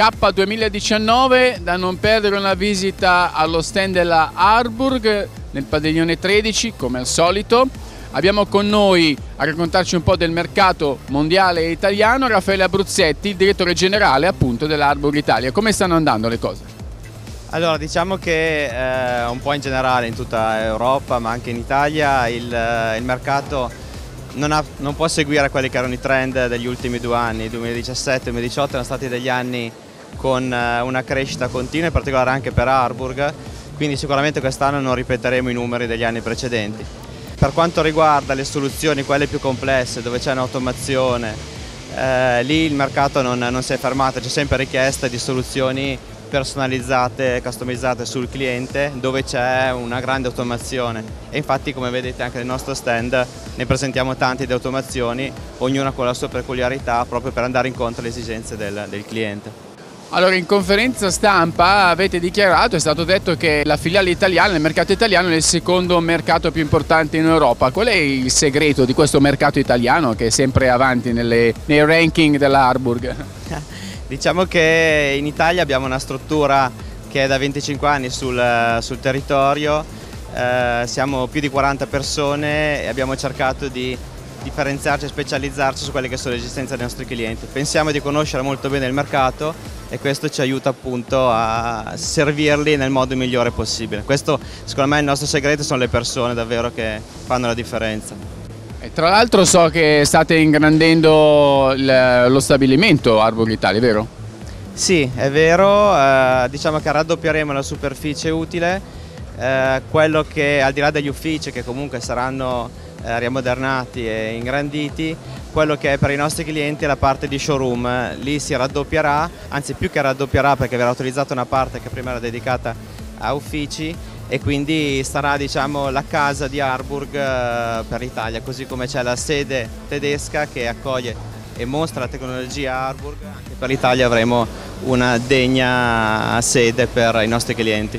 K 2019, da non perdere una visita allo stand della Harburg nel padiglione 13 come al solito. Abbiamo con noi a raccontarci un po' del mercato mondiale e italiano Raffaele Abruzzetti, il direttore generale appunto della Harburg Italia. Come stanno andando le cose? Allora, diciamo che un po' in generale in tutta Europa ma anche in Italia il mercato non può seguire quelli che erano i trend degli ultimi 2 anni. 2017-2018 erano stati degli anni con una crescita continua, in particolare anche per Harburg, quindi sicuramente quest'anno non ripeteremo i numeri degli anni precedenti. Per quanto riguarda le soluzioni, quelle più complesse, dove c'è un'automazione, lì il mercato non si è fermato, c'è sempre richiesta di soluzioni personalizzate, customizzate sul cliente, dove c'è una grande automazione. E infatti, come vedete anche nel nostro stand, ne presentiamo tanti di automazioni, ognuna con la sua peculiarità, proprio per andare incontro alle esigenze del cliente. Allora, in conferenza stampa avete dichiarato, è stato detto che la filiale italiana, il mercato italiano è il secondo mercato più importante in Europa. Qual è il segreto di questo mercato italiano che è sempre avanti nei ranking della Harburg? Diciamo che in Italia abbiamo una struttura che è da 25 anni sul territorio, siamo più di 40 persone e abbiamo cercato di differenziarci e specializzarci su quelle che sono le esigenze dei nostri clienti. Pensiamo di conoscere molto bene il mercato e questo ci aiuta appunto a servirli nel modo migliore possibile. Questo secondo me è il nostro segreto, sono le persone davvero che fanno la differenza. E tra l'altro so che state ingrandendo lo stabilimento Harburg Italia, vero? Sì, è vero, diciamo che raddoppieremo la superficie utile, quello che al di là degli uffici che comunque saranno riamodernati e ingranditi, quello che è per i nostri clienti è la parte di showroom. Lì si raddoppierà, anzi più che raddoppierà perché verrà utilizzata una parte che prima era dedicata a uffici e quindi sarà, diciamo, la casa di Harburg per l'Italia, così come c'è la sede tedesca che accoglie e mostra la tecnologia Harburg, anche per l'Italia avremo una degna sede per i nostri clienti.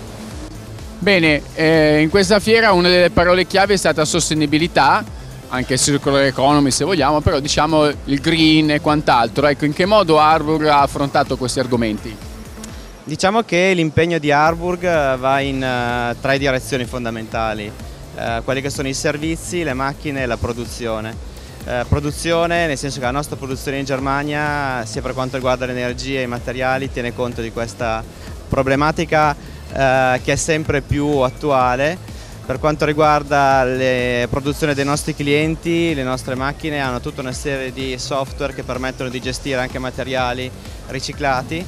Bene, in questa fiera una delle parole chiave è stata sostenibilità, anche circular economy se vogliamo, però diciamo il green e quant'altro. Ecco, in che modo Harburg ha affrontato questi argomenti? Diciamo che l'impegno di Harburg va in 3 direzioni fondamentali, quelli che sono i servizi, le macchine e la produzione. Produzione nel senso che la nostra produzione in Germania, sia per quanto riguarda l'energia e i materiali, tiene conto di questa problematica che è sempre più attuale. Per quanto riguarda la produzione dei nostri clienti, le nostre macchine hanno tutta una serie di software che permettono di gestire anche materiali riciclati.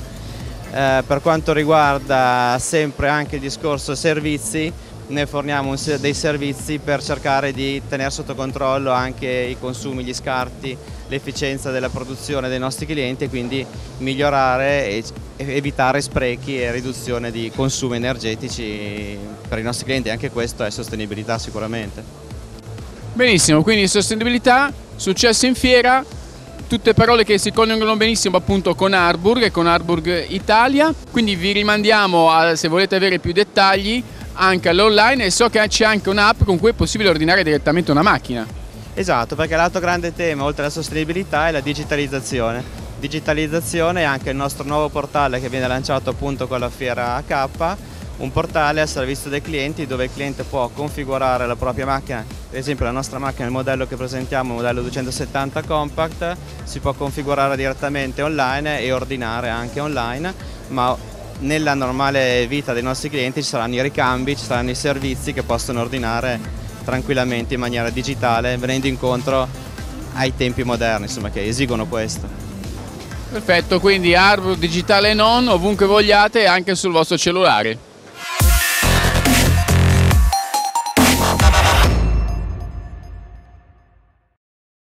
Per quanto riguarda sempre anche il discorso servizi, ne forniamo dei servizi per cercare di tenere sotto controllo anche i consumi, gli scarti, l'efficienza della produzione dei nostri clienti e quindi migliorare e evitare sprechi e riduzione di consumi energetici per i nostri clienti. Anche questo è sostenibilità sicuramente. Benissimo, quindi sostenibilità, successo in fiera, tutte parole che si coniugano benissimo appunto con Harburg e con Harburg Italia, quindi vi rimandiamo se volete avere più dettagli anche all'online, e so che c'è anche un'app con cui è possibile ordinare direttamente una macchina. Esatto, perché l'altro grande tema oltre alla sostenibilità è la digitalizzazione. Digitalizzazione e anche il nostro nuovo portale che viene lanciato appunto con la fiera K, un portale a servizio dei clienti dove il cliente può configurare la propria macchina. Ad esempio la nostra macchina, il modello che presentiamo, il modello 270 Compact, si può configurare direttamente online e ordinare anche online, ma nella normale vita dei nostri clienti ci saranno i ricambi, ci saranno i servizi che possono ordinare tranquillamente in maniera digitale, venendo incontro ai tempi moderni, insomma, che esigono questo. Perfetto, quindi Harburg digitale non, ovunque vogliate e anche sul vostro cellulare.